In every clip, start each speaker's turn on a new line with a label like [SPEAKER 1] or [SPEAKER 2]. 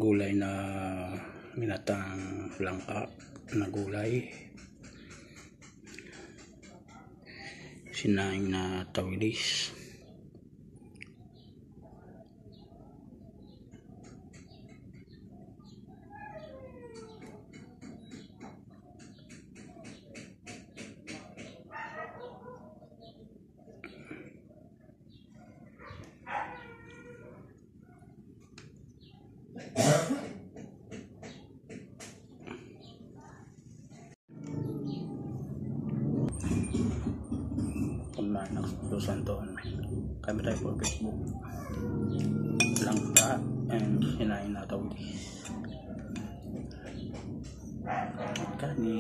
[SPEAKER 1] gulay na minatang langka na gulay, sinaing na tawilis, pemanak Lusanton. Kami tayo po Facebook langka and sinaing na tawilis kani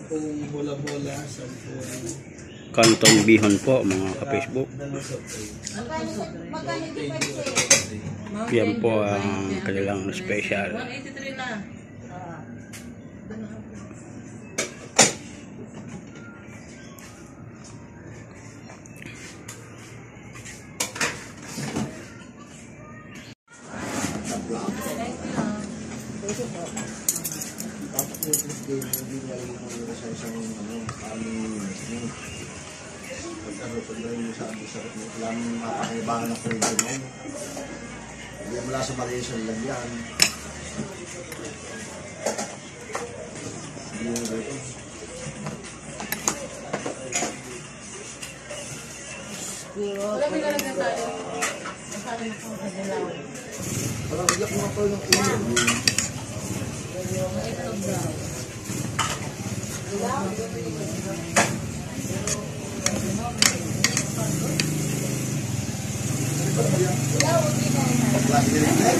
[SPEAKER 2] 10 bola-bola, 10
[SPEAKER 1] Canton Bihon po mga ka-Facebook. Yan po ang kanilang special.
[SPEAKER 3] 183 na.
[SPEAKER 4] Mapakibangan ng freezer mo. Hindi mula sa Malaysia lang yan.
[SPEAKER 3] Wala may lalagyan tayo. Masabi na po sa dilaw.
[SPEAKER 4] Parang iyak mo ako yung ulo.
[SPEAKER 3] Maitlog daw.
[SPEAKER 4] Klase din rin.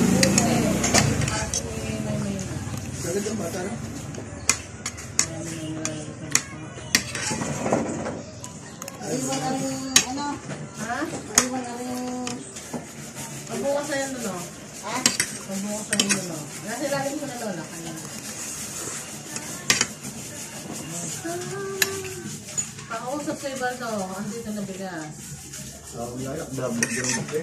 [SPEAKER 4] Sagad ang bata na.
[SPEAKER 3] Iwan ang ano? Ha? Iwan ang... Pagbukas na yan doon, ha? Pagbukas na yan doon. Nasa ilalim ko na lola kanina. Pakausap sa iba to, andito na bigas.
[SPEAKER 4] Layak, blabog yung buke.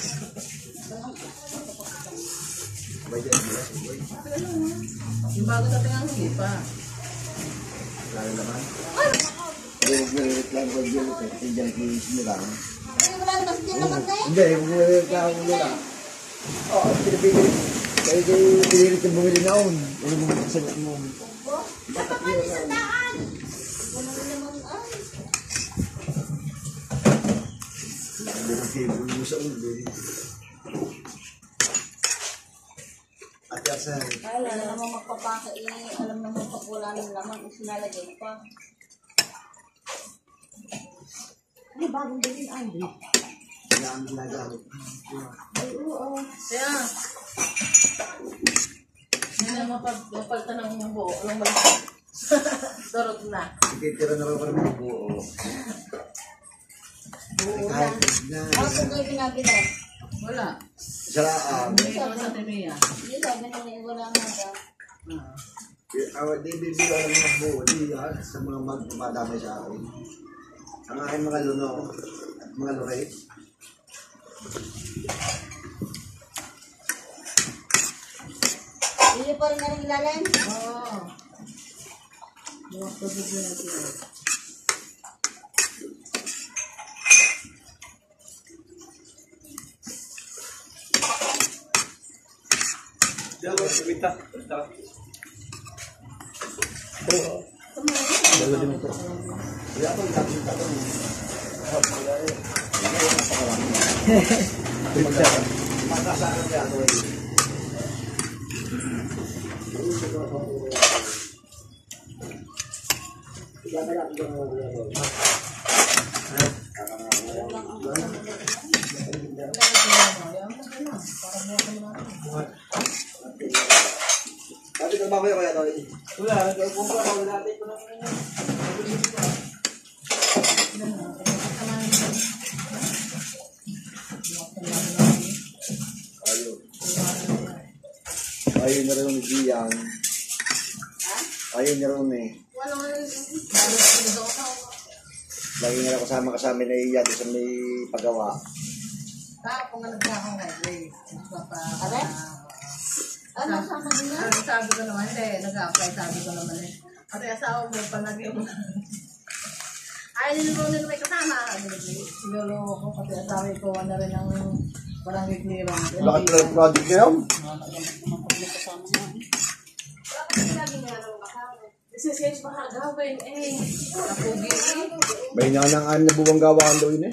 [SPEAKER 4] Bay dyan, bilas.
[SPEAKER 3] Yung bago dating ang hindi pa.
[SPEAKER 4] Lalo naman. Huwag nire-reklamo ko dyan. Hindi dyan kinisinilang. Hindi, huwag nire-reklamo ko nila. Oo, pinipili. Kaya pinilit yung bumili na on. Ano mo sagot mo? Dapat yun na. Hindi ng table mo sa ulo. At yan sa...
[SPEAKER 5] Ay, alam naman magpapasa alam naman pagpula ng laman, isinalagay pa. Ay, bagong bilhin, Andy.
[SPEAKER 4] Kaya ang ginagamit.
[SPEAKER 5] Ay, oo.
[SPEAKER 3] Kaya, hindi na mapalta ng buo. Anong malaki? Dorot na.
[SPEAKER 4] Ititira na ba ng buo? Kahit na...
[SPEAKER 5] Ako kayo ginagina.
[SPEAKER 3] Wala.
[SPEAKER 4] Saraan.
[SPEAKER 3] Hindi ko sa Timia.
[SPEAKER 5] Hindi, sabi na niya, wala nga daw.
[SPEAKER 4] Di bibila ng mga buo. Di sa mga magmadamay sa akin. Ang aking mga luno at mga lorate.
[SPEAKER 5] Hindi pa rin na rin ilalim.
[SPEAKER 3] Oo. Buwak ko bigyan natin.
[SPEAKER 1] Dalawa, kumita.
[SPEAKER 4] Dalawa din ito. Kaya ako yung tatong. Matasakan kaya ako eh. Dati ka ba kaya ito? Wala, nagkakumpa ako dati ko lang. Ayaw na rin ni Gian. Ayaw niya rin eh.
[SPEAKER 3] Wala nga rin.
[SPEAKER 4] Lagi nga kasama na iyan sa may paggawa.
[SPEAKER 3] Tapos nga nagkakang ngayon.
[SPEAKER 5] Aray? Ano, sama din yan?
[SPEAKER 3] Sabi ko naman, hindi. Nag-apply, sabi ko naman eh. Pati asawa mo, palagi mo. Ay, nilulunin may kasama. Siguro ako, pati asawa ko, na rin ang barangay clearance.
[SPEAKER 4] Bakit lang project niya yun?
[SPEAKER 3] Isisage pa gawin eh. Napugi eh.
[SPEAKER 4] May nanangaan na buwang gawaan daw yun eh.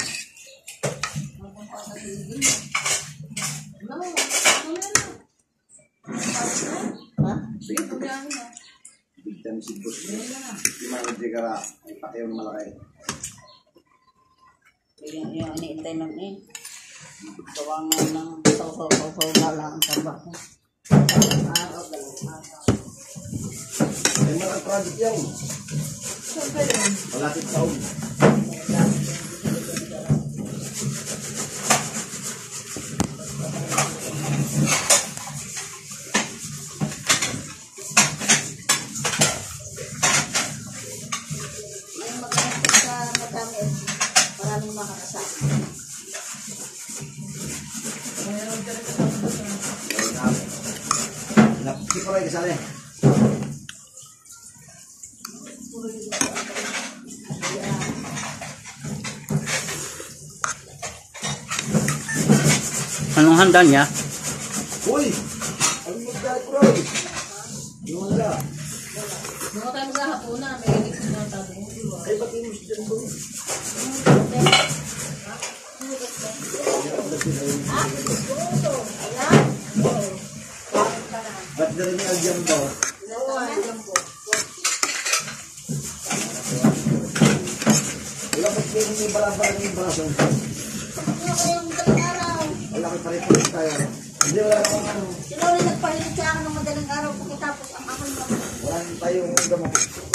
[SPEAKER 3] No, ano yan na?
[SPEAKER 5] Ha?
[SPEAKER 3] Sige, pagyahin na.
[SPEAKER 4] Big time si Boss. Yung mga nagdigara, ay pakiyaw na malaki.
[SPEAKER 5] Yung iniintay lang eh. Gawa nga ng saw-saw na lang ang trabaho. Araw, dalawang araw.
[SPEAKER 4] May mga project yan.
[SPEAKER 3] Saan ba yun?
[SPEAKER 4] Malapit taon.
[SPEAKER 5] May magkakasama sa madami. Maraming makakasama.
[SPEAKER 3] Mayroon ka rin kasama doon.
[SPEAKER 4] Napisi ko rin kasali.
[SPEAKER 1] Anong handa niya?
[SPEAKER 4] Uy! Ano magkakit ko rin? Yung wala.
[SPEAKER 3] Mga tayo maghahaponan, may inis na tabi.
[SPEAKER 4] Ay, ba't yung gusto dyan ba? Ba't na rin yung agyang ba? Wala ba't kayo may bala-bala yung braso?
[SPEAKER 5] Ano kayong madaling araw?
[SPEAKER 4] Wala kayo pare-pare tayo. Hindi, wala akong ano.
[SPEAKER 5] Sino rin nagpahilit sa akin ng madaling araw pagkatapos ang aking mga
[SPEAKER 4] Wala tayong gamot.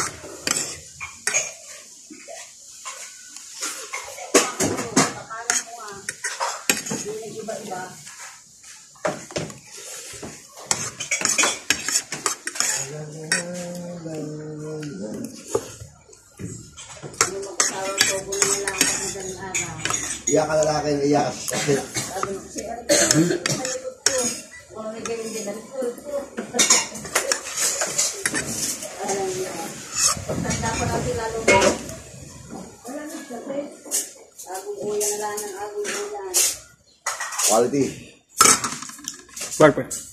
[SPEAKER 5] pakalan mo nga. Hindi nag-iba-iba. Ano mag-asawang togo na lang sa madaling araw.
[SPEAKER 4] Iyak ka lalaki, iyak.
[SPEAKER 5] Sabi mo kasi, halipot ko. Kung may ganyan din, halipot ko. Alam niyo. Pagtanda pa natin lalo ba? Wala na sabi. Agong uyan na lang ng agong uyan.
[SPEAKER 4] Quality.
[SPEAKER 1] Perfect.